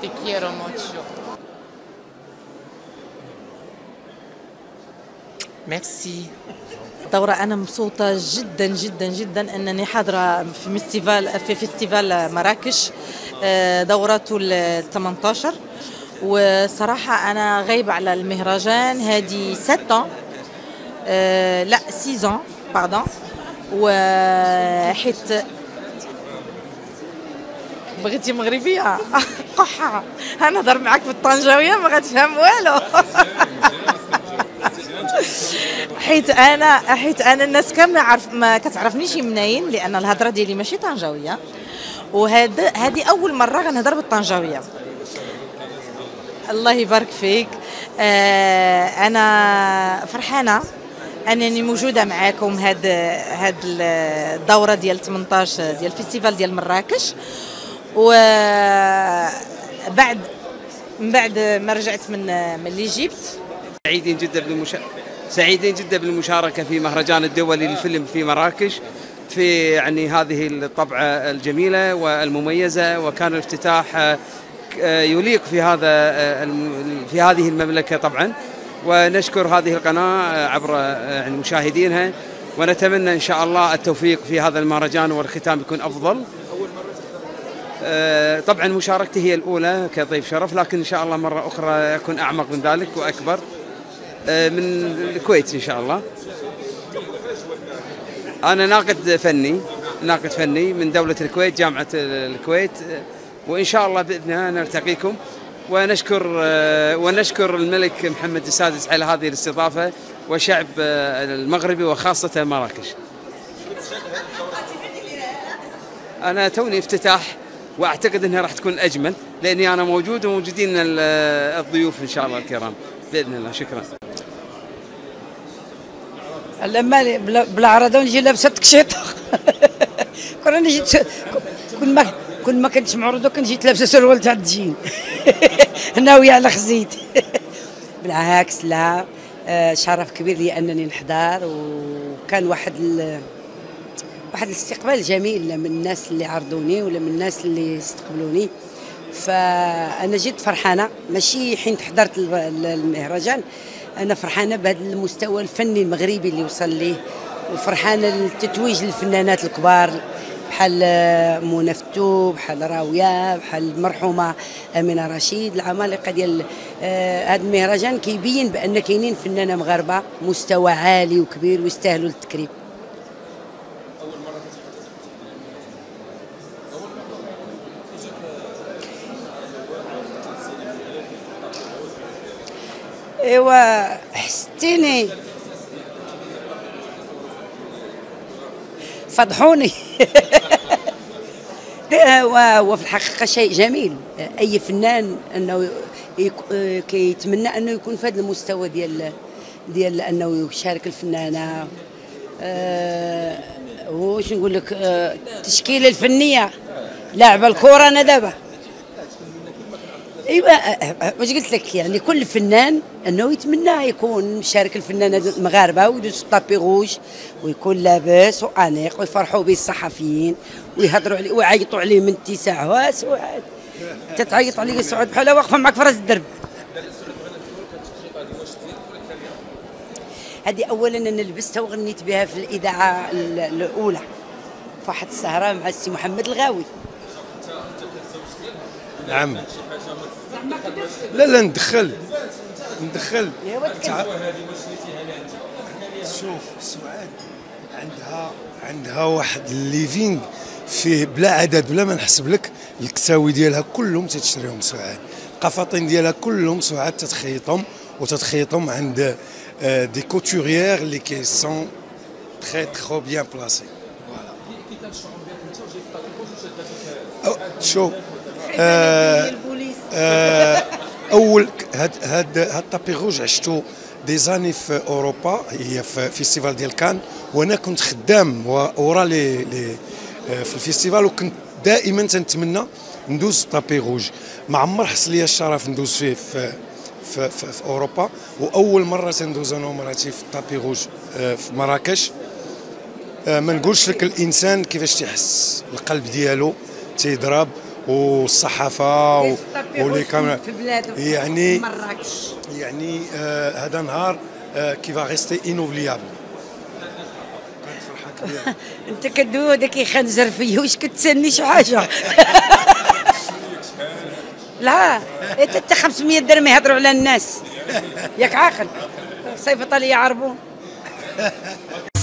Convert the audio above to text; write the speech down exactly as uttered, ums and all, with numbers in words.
te quiero mucho. ميرسي. دورة أنا مبسوطة جدا جدا جدا أنني حاضرة في فيستيفال في فيستيفال مراكش دورته ال ثمانية عشر، وصراحة أنا غايبة على المهرجان هذه ستة أه لا ستة باردون، وحيت بغيتي مغربية قحة أنا نهضر معاك بالطنجاوية ما غتفهم والو. حيت انا حيت انا الناس كامله عارف ما كتعرفنيش منين، لان الهضره ديالي ماشي طنجاويه، وهاد هذه اول مره غنهضر بالطنجاويه. الله يبارك فيك. آه انا فرحانه انني موجوده معاكم هاد هاد الدوره ديال ثمانية عشر ديال الفيستيفال ديال مراكش، وبعد من بعد ما رجعت من من ليجيبت. سعيدين جدا بالمش... سعيدين جدا بالمشاركة في مهرجان الدولي للفيلم في مراكش، في يعني هذه الطبعة الجميلة والمميزة، وكان الافتتاح يليق في هذا في هذه المملكة طبعا، ونشكر هذه القناة عبر يعني مشاهدينها، ونتمنى إن شاء الله التوفيق في هذا المهرجان والختام يكون أفضل. طبعا مشاركتي هي الأولى كضيف شرف، لكن إن شاء الله مرة أخرى أكون أعمق من ذلك وأكبر من الكويت إن شاء الله. أنا ناقد فني ناقد فني من دولة الكويت، جامعة الكويت، وإن شاء الله بإذن الله نلتقيكم، ونشكر ونشكر الملك محمد السادس على هذه الاستضافة، وشعب المغربي وخاصة مراكش. أنا توني افتتاح، وأعتقد أنها راح تكون أجمل، لأني أنا موجود وموجودين الضيوف إن شاء الله الكرام بإذن الله. شكرا. لما بالعرضه ونجي لابسه تكشيطه. كون نجي كون ما كون ما كنتش معروضه كنت جيت لابسه سروال تاع الجين. ناويه على خزيت. بالعكس لا، شرف كبير لي انني نحضر، وكان واحد ال... واحد الاستقبال جميل من الناس اللي عرضوني ولا من الناس اللي استقبلوني، فانا جد فرحانه. ماشي حين حضرت المهرجان أنا فرحانة بهذا المستوى الفني المغربي اللي وصل ليه، وفرحانة للتتويج للفنانات الكبار بحال منى فتو، بحال راوية، بحال المرحومة أمينة رشيد. العمالقة ديال هذا المهرجان كيبين بأن كاينين فنانة مغاربة مستوى عالي وكبير ويستاهلوا التكريم. ايوا حستيني فضحوني. وفي الحقيقه شيء جميل، اي فنان انه كيتمنى انه يكون في هذا المستوى ديال ديال انه يشارك الفنانه. أه واش نقول لك، أه التشكيله الفنيه لاعبه الكره انا دابا. ايوا واش قلت لك، يعني كل فنان انه يتمنى يكون مشارك الفنانه المغاربه ويدوز الطابي روج ويكون لاباس وانيق ويفرحوا به الصحفيين ويهضروا عليه ويعيطوا عليه من اتساع. وا سعاد تتعيط عليه سعاد بحال واقفه معك في راس الدرب. هذه اولا انا لبستها وغنيت بها في الاذاعه الاولى في واحد السهره مع السي محمد الغاوي. نعم. لا لا ندخل ندخل شوف سعاد عندها عندها واحد الليفينغ فيه بلا عدد بلا ما نحسب لك. الكساوي ديالها كلهم تتشريهم سعاد، القفاطين ديالها كلهم سعاد تتخيطهم وتتخيطهم عند دي كوتوريير اللي كي سون تري ترو بيان بلاسي. فوالا شوف آه آه اول هاد هاد هاد الطابي روج عشتو دي زاني في اوروبا، هي في فيستيفال ديال كان، وانا كنت خدام ورا لي لي في الفيستيفال، وكنت دائما تنتمنى ندوز طابي روج. ما عمر حصل لي الشرف ندوز فيه في في, في, في اوروبا، واول مره تندوز انا ومراتي في الطابي روج في مراكش. ما نقولش لك الانسان كيفاش تيحس، القلب ديالو تيضرب، والصحافه و... ولي كاميرا في بلاد يعني مراكش يعني آه هذا نهار آه كي فا ريستي انوبليابل. كانت فرحه كبيره. انت كدوي هذا كيخنزر فيا، واش كتسني شي حاجه؟ لا حتى خمسمية درهم يهضروا على الناس، ياك عاقل صيفط لي يعربون.